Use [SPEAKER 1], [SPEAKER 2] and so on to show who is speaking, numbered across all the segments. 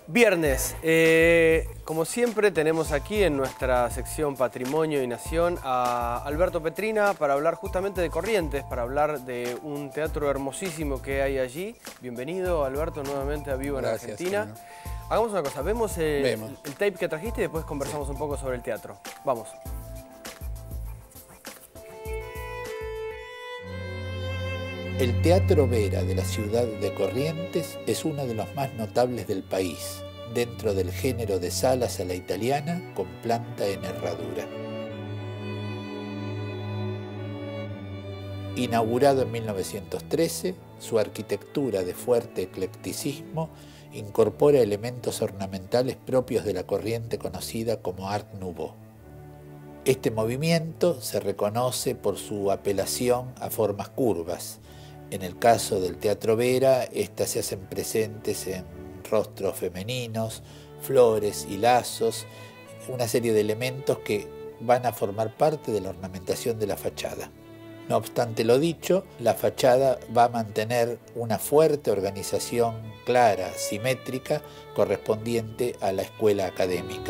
[SPEAKER 1] Viernes, como siempre tenemos aquí en nuestra sección Patrimonio y Nación a Alberto Petrina para hablar justamente de Corrientes, para hablar de un teatro hermosísimo que hay allí. Bienvenido, Alberto, nuevamente a Vivo en Argentina. Señor. Hagamos una cosa, vemos el tape que trajiste y después conversamos un poco sobre el teatro. Vamos.
[SPEAKER 2] El Teatro Vera de la ciudad de Corrientes es uno de los más notables del país, dentro del género de salas a la italiana con planta en herradura. Inaugurado en 1913, su arquitectura de fuerte eclecticismo incorpora elementos ornamentales propios de la corriente conocida como Art Nouveau. Este movimiento se reconoce por su apelación a formas curvas. En el caso del Teatro Vera, estas se hacen presentes en rostros femeninos, flores y lazos, una serie de elementos que van a formar parte de la ornamentación de la fachada. No obstante lo dicho, la fachada va a mantener una fuerte organización clara, simétrica, correspondiente a la escuela académica.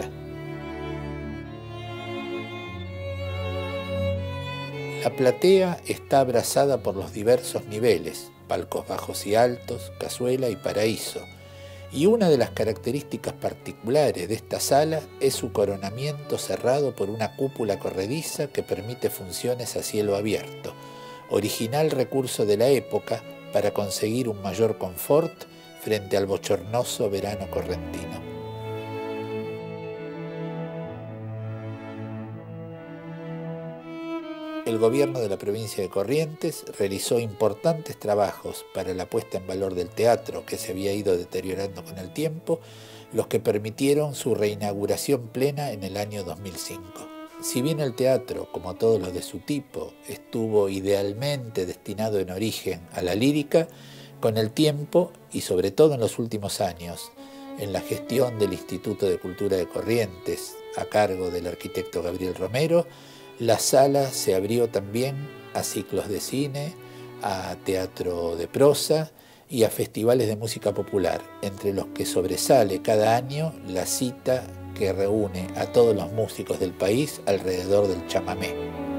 [SPEAKER 2] La platea está abrazada por los diversos niveles, palcos bajos y altos, cazuela y paraíso, y una de las características particulares de esta sala es su coronamiento cerrado por una cúpula corrediza que permite funciones a cielo abierto, original recurso de la época para conseguir un mayor confort frente al bochornoso verano correntino. El gobierno de la provincia de Corrientes realizó importantes trabajos para la puesta en valor del teatro, que se había ido deteriorando con el tiempo, los que permitieron su reinauguración plena en el año 2005. Si bien el teatro, como todos los de su tipo, estuvo idealmente destinado en origen a la lírica, con el tiempo, y sobre todo en los últimos años, en la gestión del Instituto de Cultura de Corrientes, a cargo del arquitecto Gabriel Romero, la sala se abrió también a ciclos de cine, a teatro de prosa y a festivales de música popular, entre los que sobresale cada año la cita que reúne a todos los músicos del país alrededor del chamamé.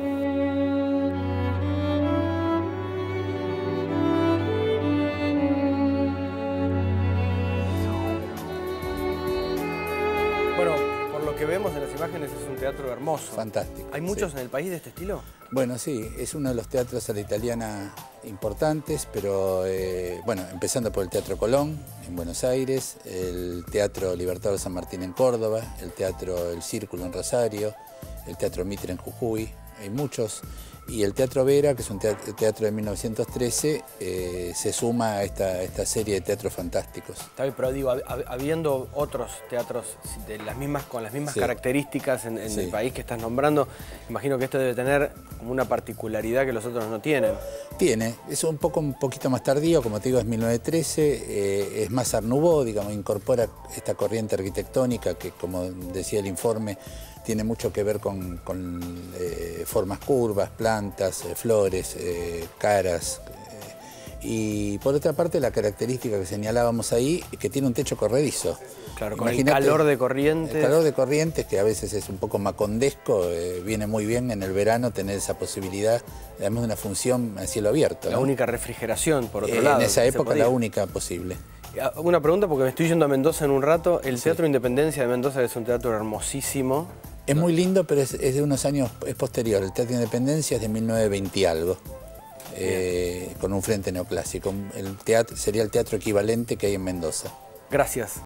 [SPEAKER 1] Que vemos en las imágenes es un teatro hermoso.
[SPEAKER 2] Fantástico.
[SPEAKER 1] ¿Hay muchos en el país de este estilo?
[SPEAKER 2] Bueno, sí, es uno de los teatros a la italiana importantes, pero bueno, empezando por el Teatro Colón en Buenos Aires, el Teatro Libertador San Martín en Córdoba, el Teatro El Círculo en Rosario, el Teatro Mitre en Jujuy, hay muchos. Y el Teatro Vera, que es un teatro de 1913, se suma a esta serie de teatros fantásticos.
[SPEAKER 1] Está bien, pero digo, habiendo otros teatros con las mismas características en el país que estás nombrando, imagino que este debe tener como una particularidad que los otros no tienen. Tiene,
[SPEAKER 2] es un poquito más tardío, como te digo, es 1913, es más Art Nouveau, digamos, incorpora esta corriente arquitectónica que, como decía el informe, tiene mucho que ver con formas curvas, plantas, flores, caras. Y por otra parte, la característica que señalábamos ahí es que tiene un techo corredizo.
[SPEAKER 1] Claro, con el calor de Corrientes.
[SPEAKER 2] El calor de Corrientes, que a veces es un poco macondesco, viene muy bien en el verano tener esa posibilidad, además de una función a cielo abierto.
[SPEAKER 1] La única refrigeración, por otro lado.
[SPEAKER 2] En esa época la única posible.
[SPEAKER 1] Una pregunta, porque me estoy yendo a Mendoza en un rato. El Teatro Independencia de Mendoza, que es un teatro hermosísimo.
[SPEAKER 2] Es muy lindo, pero es de unos años, es posterior. El Teatro Independencia es de 1920 y algo, con un frente neoclásico. Sería el teatro equivalente que hay en Mendoza.
[SPEAKER 1] Gracias.